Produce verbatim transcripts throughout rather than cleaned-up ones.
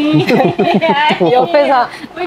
아니 옆에서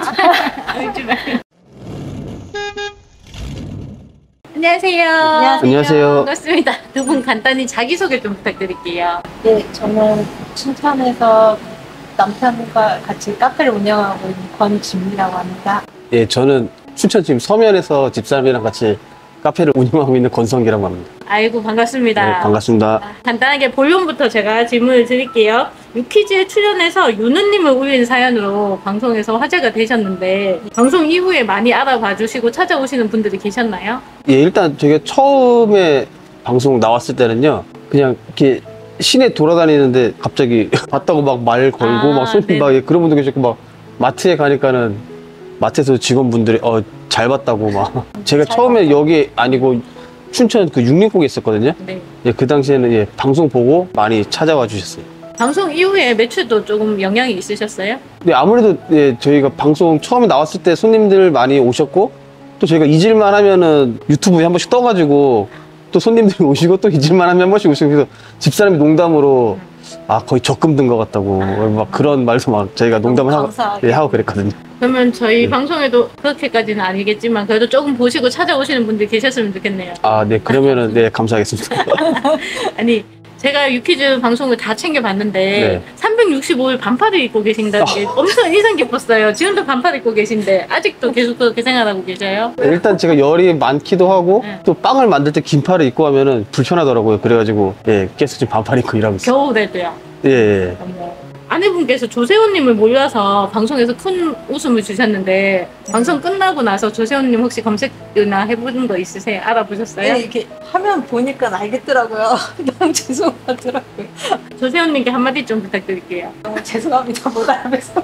안녕하세요. 안녕하세요. 반갑습니다. 두 분 간단히 자기소개 좀 부탁드릴게요. 네, 저는 춘천에서 남편과 같이 카페를 운영하고 있는 권지민이라고 합니다. 예, 저는 춘천 지금 서면에서 집사람이랑 같이 카페를 운영하고 있는 권성기라고 합니다. 아이고 반갑습니다. 네, 반갑습니다. 간단하게 본론부터 제가 질문을 드릴게요. 유퀴즈에 출연해서 윤우님을 울린 사연으로 방송에서 화제가 되셨는데 방송 이후에 많이 알아봐 주시고 찾아오시는 분들이 계셨나요? 예, 일단 제가 처음에 방송 나왔을 때는요, 그냥 이렇게 시내 돌아다니는데 갑자기 봤다고 막 말 걸고 아, 막 손님 막 그런 분도 계셨고, 막 마트에 가니까는 마트에서 직원분들이 어, 잘 봤다고 막 제가 처음에 여기 아니고 춘천 그 육림국에 있었거든요. 네. 예, 그 당시에는 예, 방송 보고 많이 찾아와 주셨어요. 방송 이후에 매출도 조금 영향이 있으셨어요? 네, 아무래도 예, 저희가 방송 처음에 나왔을 때 손님들 많이 오셨고, 또 저희가 잊을만 하면은 유튜브에 한 번씩 떠가지고 또 손님들이 오시고 또 잊을만 하면 한 번씩 오시고, 그래서 집사람이 농담으로 아 거의 적금 든 것 같다고 막 그런 말도 막 저희가 농담을 하고, 예, 하고 그랬거든요. 그러면 저희 네. 방송에도 그렇게까지는 아니겠지만 그래도 조금 보시고 찾아오시는 분들이 계셨으면 좋겠네요. 아, 네, 그러면은 네, 감사하겠습니다. 아니 제가 유퀴즈 방송을 다 챙겨봤는데 네. 삼백육십오 일 반팔을 입고 계신다는 게 엄청 인상 깊었어요. 지금도 반팔 입고 계신데 아직도 계속 그렇게 생활하고 계셔요? 일단 제가 열이 많기도 하고, 네. 또 빵을 만들 때 긴팔을 입고 하면은 불편하더라고요. 그래가지고 예, 계속 지금 반팔 입고 일하고 있어요. 겨울에도요. 예, 예. 어머. 아내분께서 조세호님을 몰라서 방송에서 큰 웃음을 주셨는데 방송 끝나고 나서 조세호님 혹시 검색이나 해보는 거 있으세요? 알아보셨어요? 네, 이렇게 화면 보니까 알겠더라고요. 너무 죄송하더라고요. 조세호님께 한마디 좀 부탁드릴게요. 너무 죄송합니다. 못 알아봐서.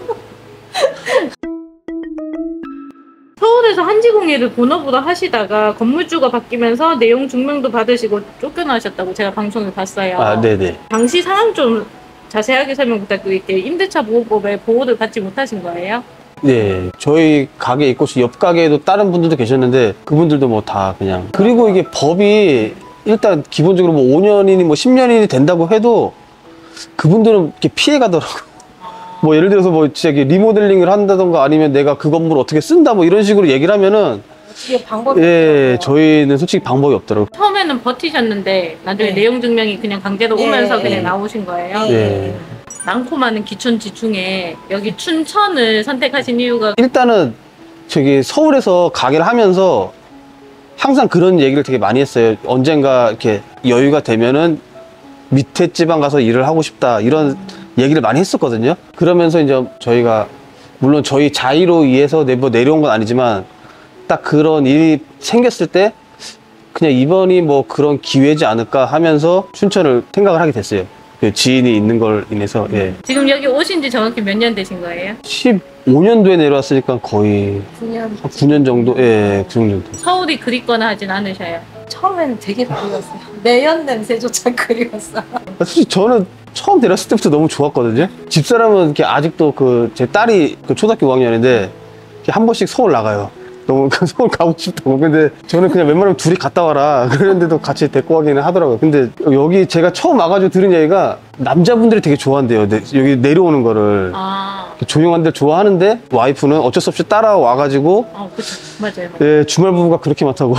서울에서 한지공예를 본업으로 하시다가 건물주가 바뀌면서 내용 증명도 받으시고 쫓겨나셨다고 제가 방송을 봤어요. 아, 네네. 당시 상황 좀 자세하게 설명 부탁드릴게요. 임대차 보호법에 보호를 받지 못하신 거예요? 네, 저희 가게 있고 옆 가게에도 다른 분들도 계셨는데 그분들도 뭐 다 그냥, 그리고 이게 법이 일단 기본적으로 뭐 오 년이니 뭐 십 년이니 된다고 해도 그분들은 이렇게 피해 가더라고요. 뭐 예를 들어서 뭐 진짜 이렇게 리모델링을 한다던가 아니면 내가 그 건물을 어떻게 쓴다 뭐 이런 식으로 얘기를 하면은, 이게 방법이 예, 없더라고요. 저희는 솔직히 방법이 없더라고요. 처음에는 버티셨는데 나중에 네. 내용 증명이 그냥 강제로 네. 오면서 그냥 네. 나오신 거예요? 예. 많고 많은 기촌지 중에 여기 춘천을 선택하신 이유가 일단은 저기 서울에서 가게를 하면서 항상 그런 얘기를 되게 많이 했어요. 언젠가 이렇게 여유가 되면은 밑에 지방 가서 일을 하고 싶다, 이런 얘기를 많이 했었거든요. 그러면서 이제 저희가 물론 저희 자의로 의해서 내뭐 내려온 건 아니지만 딱 그런 일이 생겼을 때 그냥 이번이 뭐 그런 기회지 않을까 하면서 춘천을 생각을 하게 됐어요. 그 지인이 있는 걸 인해서. 예. 지금 여기 오신 지 정확히 몇 년 되신 거예요? 십오 년도에 내려왔으니까 거의 구 년. 한 구 년 정도? 예, 그 정도. 서울이 그립거나 하진 않으셔요? 처음에는 되게 그리웠어요. 매연 냄새조차 그리웠어요. 솔직히 저는 처음 데려왔을 때부터 너무 좋았거든요. 집사람은 이렇게 아직도 그 제 딸이 그 초등학교 오 학년인데 한 번씩 서울 나가요. 너무 서울 가고 싶다고. 근데 저는 그냥 웬만하면 둘이 갔다 와라 그랬는데도 같이 데리고 가기는 하더라고요. 근데 여기 제가 처음 와가지고 들은 얘기가 남자분들이 되게 좋아한대요. 네, 여기 내려오는 거를. 아, 조용한 데 좋아하는데 와이프는 어쩔 수 없이 따라와가지고 어, 그쵸. 맞아요. 맞아요. 예, 주말 부부가 그렇게 많다고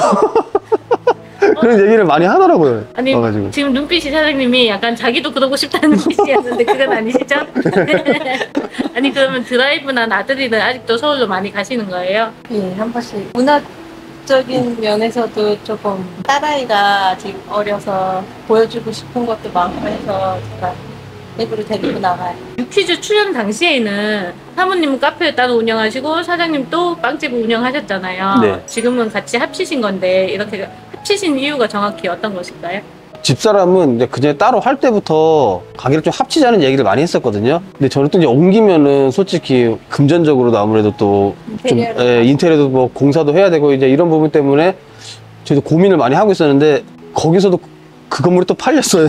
그런 얘기를 많이 하더라고요. 아니, 와가지고. 지금 눈빛이 사장님이 약간 자기도 그러고 싶다는 눈빛이었는데 그건 아니시죠? 아니, 그러면 드라이브나 나들이는 아직도 서울로 많이 가시는 거예요? 예, 한 번씩. 문화적인 면에서도 조금 딸아이가 아직 어려서 보여주고 싶은 것도 많고 해서 제가 일부러 데리고 나가요. 유퀴즈 출연 당시에는 사모님은 카페를 따로 운영하시고 사장님 또 빵집을 운영하셨잖아요. 네. 지금은 같이 합치신 건데 이렇게 합치신 이유가 정확히 어떤 것일까요? 집사람은 이제 그냥 따로 할 때부터 가게를 좀 합치자는 얘기를 많이 했었거든요. 근데 저는 또 이제 옮기면은 솔직히 금전적으로도 아무래도 또 좀 인테리어를 예, 인테리어도 뭐 공사도 해야 되고 이제 이런 부분 때문에 저희도 고민을 많이 하고 있었는데 거기서도 그 건물이 또 팔렸어요.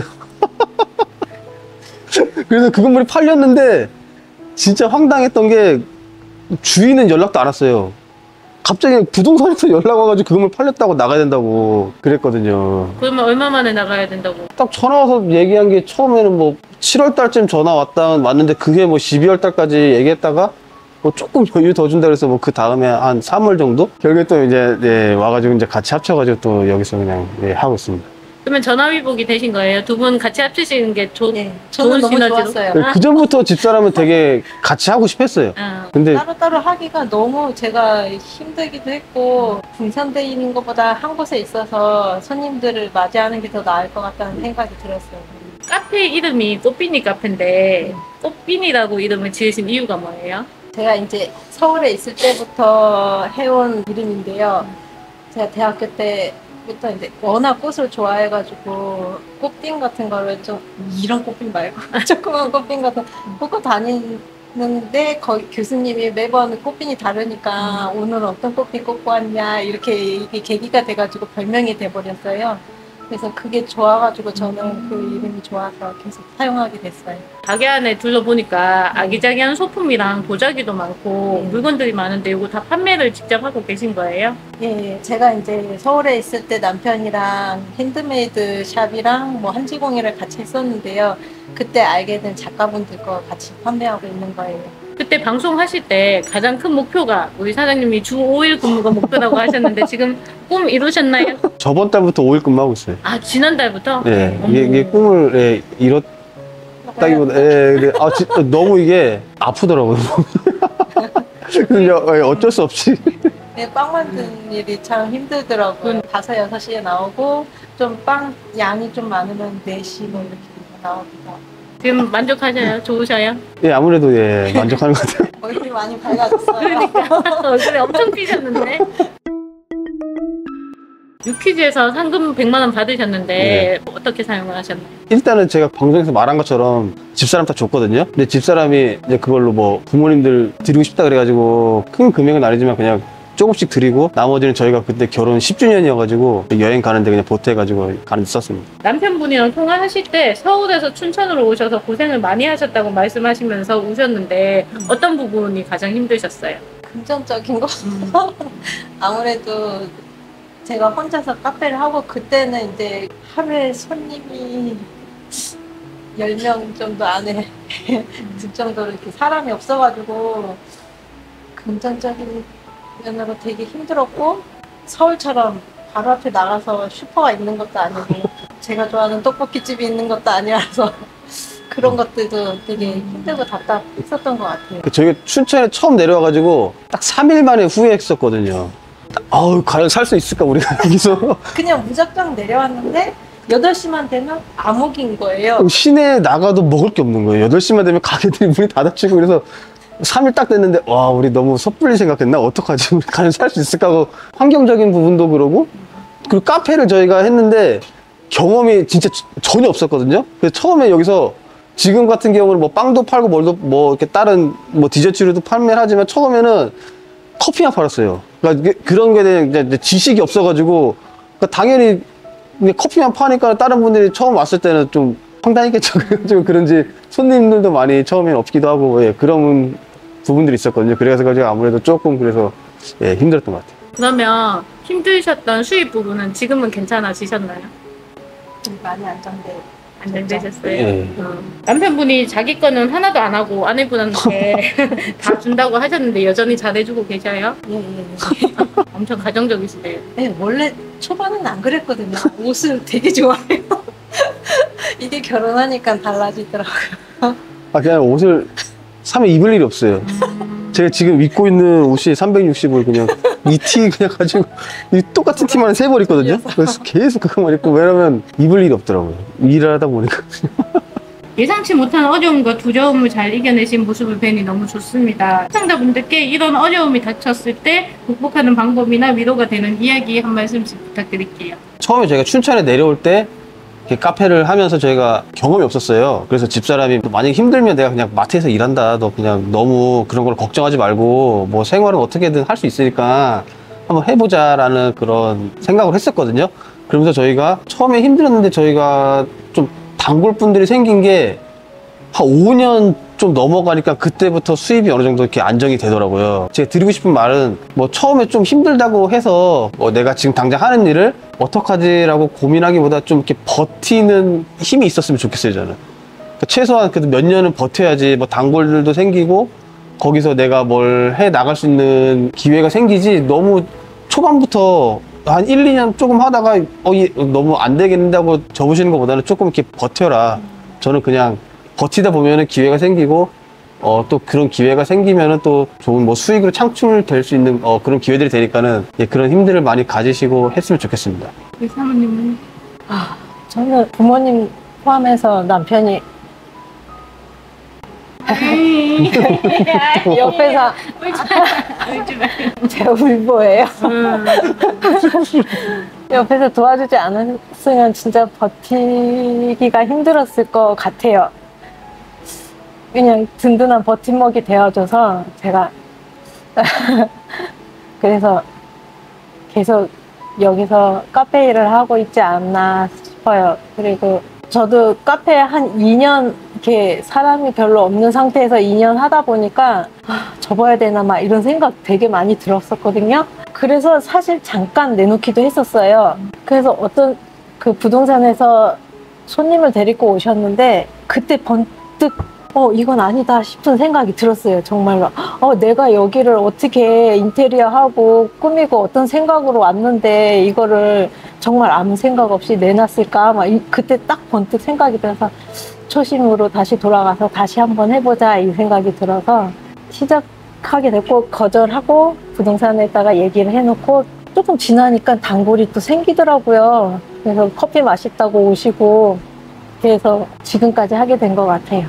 그래서 그 건물이 팔렸는데 진짜 황당했던 게 주인은 연락도 안 왔어요. 갑자기 부동산에서 연락 와가지고 그 건물 팔렸다고 나가야 된다고 그랬거든요. 그러면 얼마 만에 나가야 된다고? 딱 전화 와서 얘기한 게 처음에는 뭐 칠월 달쯤 전화 왔다 왔는데 그게 뭐 십이월 달까지 얘기했다가 뭐 조금 여유 더 준다 그래서 뭐 그 다음에 한 삼월 정도? 결국에 또 이제 네, 와가지고 이제 같이 합쳐가지고 또 여기서 그냥 네, 하고 있습니다. 그러면 전화위복이 되신 거예요? 두 분 같이 합치시는 게 좋, 네, 저는 좋은 너무 시너지로? 좋았어요. 그 전부터 집사람은 되게 같이 하고 싶었어요. 아, 근데 따로따로 하기가 너무 제가 힘들기도 했고 분산되어 있는 것보다 한 곳에 있어서 손님들을 맞이하는 게 더 나을 것 같다는 생각이 들었어요. 카페 이름이 꽃비니 카페인데 꽃비니라고 이름을 지으신 이유가 뭐예요? 제가 이제 서울에 있을 때부터 해온 이름인데요. 제가 대학교 때부터 이제 워낙 꽃을 좋아해가지고 꽃핀 같은 거를 좀 이런 꽃핀 말고 조그만 꽃핀 같은 거 꽂고 다니는데 거기 교수님이 매번 꽃핀이 다르니까 오늘 어떤 꽃핀 꽂고 왔냐 이렇게 이게 계기가 돼가지고 별명이 돼버렸어요. 그래서 그게 좋아가지고 저는 그 이름이 좋아서 계속 사용하게 됐어요. 가게 안에 둘러보니까 아기자기한 소품이랑 도자기도 많고 네. 물건들이 많은데 이거 다 판매를 직접 하고 계신 거예요? 예, 제가 이제 서울에 있을 때 남편이랑 핸드메이드 샵이랑 뭐 한지공예를 같이 했었는데요. 그때 알게 된 작가분들 거 같이 판매하고 있는 거예요. 그때 방송하실 때 가장 큰 목표가 우리 사장님이 주 오 일 근무가 목표라고 하셨는데 지금 꿈 이루셨나요? 저번 달부터 오 일 근무하고 있어요. 아 지난달부터? 네, 어머. 이게, 이게 꿈을 예, 이뤘다기보다 예, 근데 아, 진짜 너무 이게 아프더라고요. 근데 어쩔 수 없이. 네, 빵 만드는 일이 참 힘들더라고요. 다섯, 여섯 시에 나오고 좀 빵 양이 좀 많으면 네 시 뭐 이렇게 나오기도 하고. 지금 만족하셔요? 좋으셔요? 예, 아무래도 예, 만족하는 것 같아요. 얼굴이 많이 밝아졌어요. 그러니까 얼굴에 엄청 피셨는데 유퀴즈에서 상금 백만 원 받으셨는데 네. 어떻게 사용을 하셨나요? 일단은 제가 방송에서 말한 것처럼 집사람 다 줬거든요. 근데 집사람이 이제 그걸로 뭐 부모님들 드리고 싶다 그래가지고 큰 금액은 아니지만 그냥 조금씩 드리고 나머지는 저희가 그때 결혼 십 주년이어가지고 여행 가는데 그냥 보태가지고 가는 데 썼습니다. 남편분이랑 통화하실 때 서울에서 춘천으로 오셔서 고생을 많이 하셨다고 말씀하시면서 우셨는데 어떤 부분이 가장 힘드셨어요? 금전적인 거. 아무래도 제가 혼자서 카페를 하고 그때는 이제 하루에 손님이 열 명 정도 안에 들 정도로 이렇게 사람이 없어가지고 금전적인 면으로 되게 힘들었고 서울처럼 바로 앞에 나가서 슈퍼가 있는 것도 아니고 제가 좋아하는 떡볶이집이 있는 것도 아니라서 그런 것들도 되게 힘들고 답답했었던 것 같아요. 그 저희가 춘천에 처음 내려와가지고 딱 삼 일 만에 후회했었거든요. 딱, 아우, 과연 살 수 있을까, 우리가 여기서. 그냥 무작정 내려왔는데 여덟 시만 되면 암흑인 거예요. 시내에 나가도 먹을 게 없는 거예요. 여덟 시만 되면 가게들이 문이 닫아치고 그래서 삼 일 딱 됐는데 와 우리 너무 섣불리 생각했나? 어떡하지? 우리 과연 살 수 있을까 하고 환경적인 부분도 그러고 그리고 카페를 저희가 했는데 경험이 진짜 전혀 없었거든요. 그래서 처음에 여기서 지금 같은 경우는 뭐 빵도 팔고 뭘도 뭐 이렇게 다른 뭐 디저트류도 판매를 하지만 처음에는 커피만 팔았어요. 그러니까 이게 그런 거에 대한 이제 지식이 없어가지고 그러니까 당연히 근데 커피만 파니까 다른 분들이 처음 왔을 때는 좀 황당했겠죠. 그래가지고 그런지 손님들도 많이 처음엔 없기도 하고 예, 그런 부분들이 있었거든요. 그래서 가지고 아무래도 조금 그래서 예, 힘들었던 것 같아요. 그러면 힘드셨던 수입 부분은 지금은 괜찮아지셨나요? 좀 많이 안정돼. 안정되셨어요? 예. 어. 남편분이 자기 거는 하나도 안 하고 아내분한테 다 준다고 하셨는데 여전히 잘해주고 계셔요? 예, 예, 예. 엄청 가정적이시대요. 네, 원래 초반은 안 그랬거든요. 옷을 되게 좋아해요. 이게 결혼하니까 달라지더라고요. 아 그냥 옷을 사면 입을 일이 없어요. 제가 지금 입고 있는 옷이 삼백육십을 그냥 이 티 그냥 가지고 이 똑같은 티만 세 벌 있거든요. 그래서 계속 그거만 입고 왜냐면 입을 일이 없더라고요. 일을 하다 보니까. 예상치 못한 어려움과 두려움을 잘 이겨내신 모습을 뵈니 너무 좋습니다. 시청자분들께 이런 어려움이 닥쳤을 때 극복하는 방법이나 위로가 되는 이야기 한 말씀씩 부탁드릴게요. 처음에 저희가 춘천에 내려올 때 이렇게 카페를 하면서 저희가 경험이 없었어요. 그래서 집사람이 만약에 힘들면 내가 그냥 마트에서 일한다. 너 그냥 너무 그런 걸 걱정하지 말고 뭐 생활은 어떻게든 할 수 있으니까 한번 해보자라는 그런 생각을 했었거든요. 그러면서 저희가 처음에 힘들었는데 저희가 좀 단골 분들이 생긴 게 한 오 년 좀 넘어가니까 그때부터 수입이 어느 정도 이렇게 안정이 되더라고요. 제가 드리고 싶은 말은 뭐 처음에 좀 힘들다고 해서 뭐 내가 지금 당장 하는 일을 어떡하지라고 고민하기보다 좀 이렇게 버티는 힘이 있었으면 좋겠어요, 저는. 그러니까 최소한 그래도 몇 년은 버텨야지 뭐 단골들도 생기고 거기서 내가 뭘 해 나갈 수 있는 기회가 생기지, 너무 초반부터 한 일, 이 년 조금 하다가 어, 이, 너무 안 되겠다고 접으시는 것보다는 조금 이렇게 버텨라. 저는 그냥 버티다 보면은 기회가 생기고 어, 또 그런 기회가 생기면은 또 좋은 뭐 수익으로 창출될 수 있는 어, 그런 기회들이 되니까는 예, 그런 힘들을 많이 가지시고 했으면 좋겠습니다. 우리 사모님은? 아, 저는 부모님 포함해서 남편이 옆에서 울지 마. 제 울보예요. 음. 옆에서 도와주지 않았으면 진짜 버티기가 힘들었을 것 같아요. 그냥 든든한 버팀목이 되어줘서 제가 그래서 계속 여기서 카페 일을 하고 있지 않나 싶어요. 그리고 저도 카페에 한 이 년 이렇게 사람이 별로 없는 상태에서 이 년 하다 보니까 아, 접어야 되나 막 이런 생각 되게 많이 들었었거든요. 그래서 사실 잠깐 내놓기도 했었어요. 그래서 어떤 그 부동산에서 손님을 데리고 오셨는데 그때 번뜩 어 이건 아니다 싶은 생각이 들었어요. 정말로 어 내가 여기를 어떻게 인테리어 하고 꾸미고 어떤 생각으로 왔는데 이거를 정말 아무 생각 없이 내놨을까 막 이, 그때 딱 번뜩 생각이 들어서 초심으로 다시 돌아가서 다시 한번 해보자 이 생각이 들어서 시작하게 됐고, 거절하고 부동산에다가 얘기를 해놓고 조금 지나니까 단골이 또 생기더라고요. 그래서 커피 맛있다고 오시고 그래서 지금까지 하게 된 것 같아요.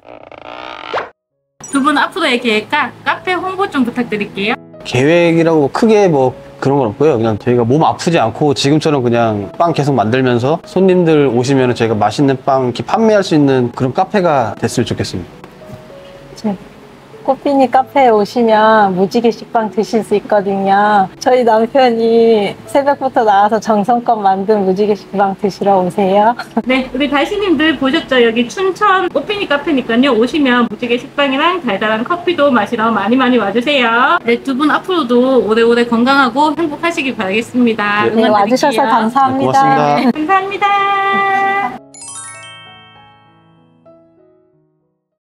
두 분 앞으로의 계획과 카페 홍보 좀 부탁드릴게요. 계획이라고 크게 뭐 그런 건 없고요. 그냥 저희가 몸 아프지 않고 지금처럼 그냥 빵 계속 만들면서 손님들 오시면 저희가 맛있는 빵 이렇게 판매할 수 있는 그런 카페가 됐으면 좋겠습니다. 네. 꽃피니 카페에 오시면 무지개 식빵 드실 수 있거든요. 저희 남편이 새벽부터 나와서 정성껏 만든 무지개 식빵 드시러 오세요. 네, 우리 달씨님들 보셨죠? 여기 춘천 꽃피니 카페니까요. 오시면 무지개 식빵이랑 달달한 커피도 마시러 많이 많이 와주세요. 네, 두 분 앞으로도 오래오래 건강하고 행복하시길 바라겠습니다. 네, 네, 와주셔서 응원드릴게요. 감사합니다. 네, 고맙습니다. 감사합니다.